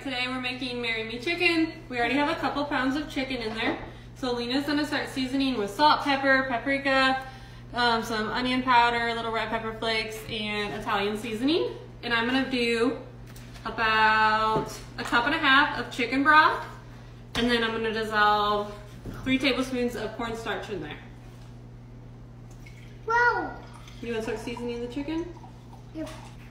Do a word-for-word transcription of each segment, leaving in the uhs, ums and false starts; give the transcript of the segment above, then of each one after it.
today we're making Marry Me chicken. We already have a couple pounds of chicken in there. So Lena's gonna start seasoning with salt, pepper, paprika, um, some onion powder, little red pepper flakes, and Italian seasoning. And I'm gonna do about a cup and a half of chicken broth. And then I'm gonna dissolve three tablespoons of cornstarch in there. Wow. You wanna start seasoning the chicken? Yep.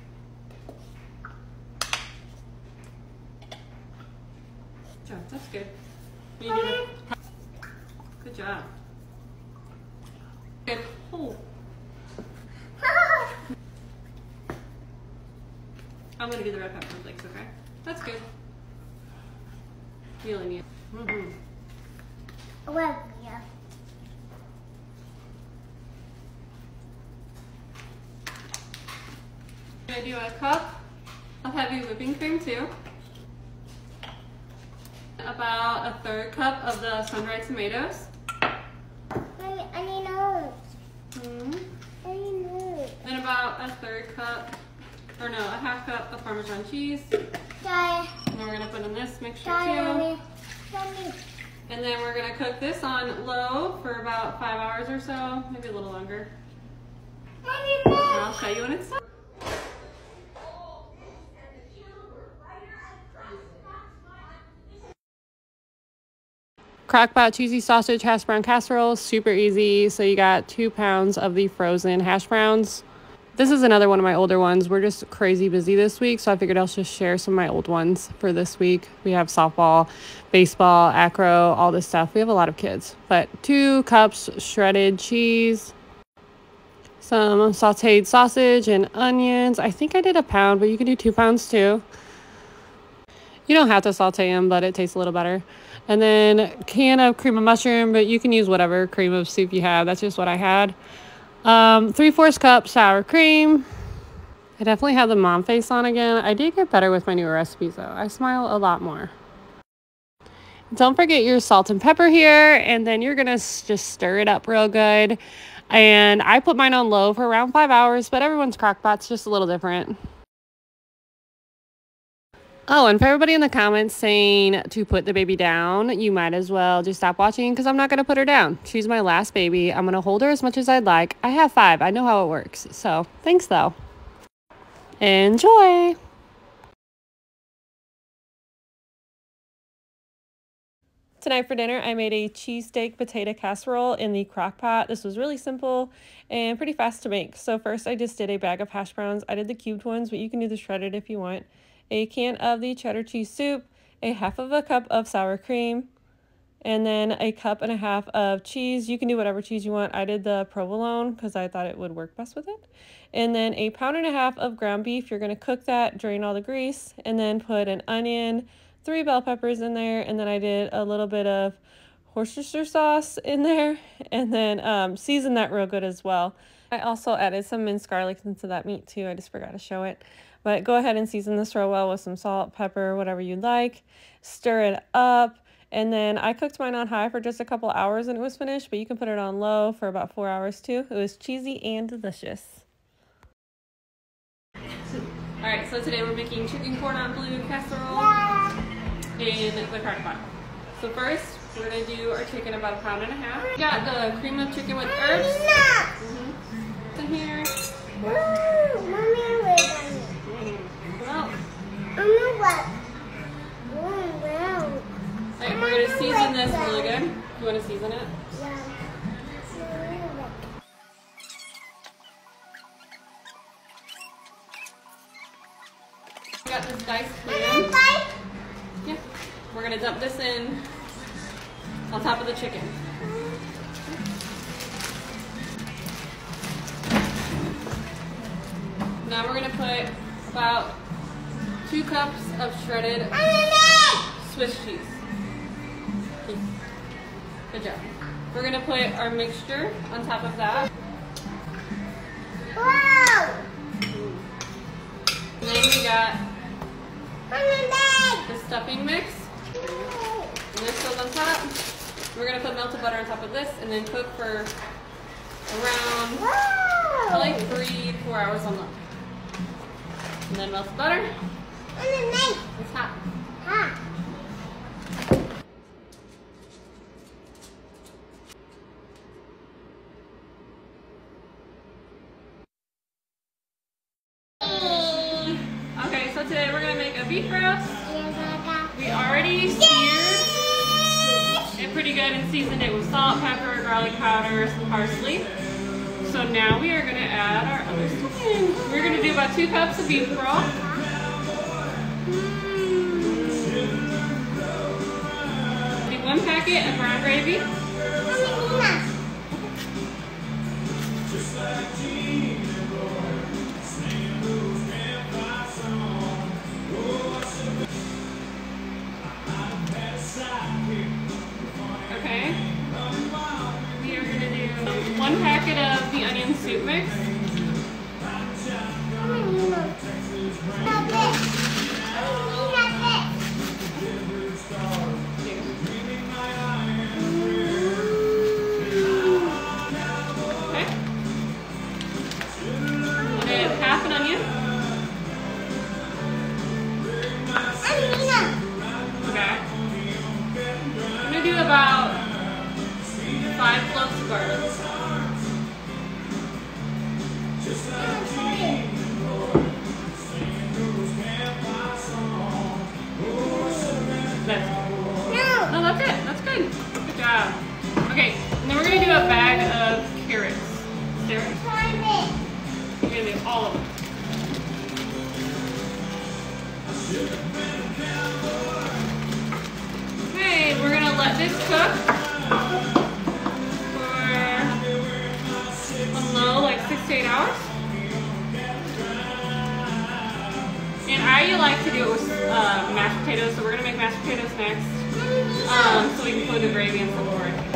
Good job, that's good. You do it. Good job. Good. Oh. I'm gonna do the red pepper flakes, okay? That's good. You only need. Mm-hmm. Well, yeah. I'm gonna do a cup of heavy whipping cream too. About a third cup of the sun-dried tomatoes. I, I need those. Mm-hmm. I need those. And about a third cup, or no, a half cup of Parmesan cheese. Daddy. And we're gonna put in this mixture Daddy. too. Daddy. And then we're gonna cook this on low for about five hours or so, maybe a little longer. Daddy. And I'll show you when it's done. Crock-Pot cheesy sausage hash brown casserole, super easy. So you got two pounds of the frozen hash browns. This is another one of my older ones. We're just crazy busy this week, so I figured I'll just share some of my old ones for this week. We have softball, baseball, acro, all this stuff. We have a lot of kids. But two cups shredded cheese, some sauteed sausage and onions. I think I did a pound, but you can do two pounds too. You don't have to saute them, but it tastes a little better. And then a can of cream of mushroom, but you can use whatever cream of soup you have. That's just what I had. Um, three-fourths cup sour cream. I definitely have the mom face on again. I did get better with my newer recipes, though. I smile a lot more. Don't forget your salt and pepper here, and then you're going to just stir it up real good. And I put mine on low for around five hours, but everyone's crock-pot's just a little different. Oh, and for everybody in the comments saying to put the baby down, you might as well just stop watching because I'm not going to put her down. She's my last baby. I'm going to hold her as much as I'd like. I have five. I know how it works. So thanks, though. Enjoy. Tonight for dinner, I made a cheesesteak potato casserole in the crock pot. This was really simple and pretty fast to make. So first, I just did a bag of hash browns. I did the cubed ones, but you can do the shredded if you want. A can of the cheddar cheese soup, a half of a cup of sour cream, and then a cup and a half of cheese. You can do whatever cheese you want. I did the provolone because I thought it would work best with it. And then a pound and a half of ground beef. You're going to cook that, drain all the grease, and then put an onion, three bell peppers in there, and then I did a little bit of Worcestershire sauce in there, and then um, season that real good as well. I also added some minced garlic into that meat too. I just forgot to show it. But go ahead and season this real well with some salt, pepper, whatever you'd like. Stir it up. And then I cooked mine on high for just a couple hours and it was finished, but you can put it on low for about four hours too. It was cheesy and delicious. All right, so today we're making chicken cordon bleu casserole in the crock pot. So first, we're gonna do our chicken about a pound and a half. We got the cream of chicken with herbs. Mm-hmm. In here. Ooh, Mommy, wait on me. Well, I'm what? Oh, wow. Alright, we're gonna season this really good. You wanna season it? Yeah. We got this diced ham. Yeah. We're gonna dump this in on top of the chicken. Now we're gonna put about two cups of shredded Swiss cheese. Good job. We're gonna put our mixture on top of that. Wow! And then we got the stuffing mix. And this goes on top. We're gonna put melted butter on top of this and then cook for around Wow! like three, four hours on low. And then melted butter. And then It's hot. Hi. We already seared it pretty good and seasoned it with salt, pepper, garlic powder, some parsley. So now we are going to add our other stuff in. We're going to do about two cups of beef broth. Do one packet of brown gravy. Okay. We are going to do one packet of the onion soup mix. Okay. And half an onion. Okay. I'm going to do about five cloves of garlic. That's no. No, that's it. That's good. Good job. Okay, and then we're going to do a bag of carrots. Sarah? We're going to do all of them. Okay, we're going to let this cook for on low, like six to eight hours. And I like to do it with uh, mashed potatoes, so we're going to make mashed potatoes next. Um, so we can put the gravy in the board.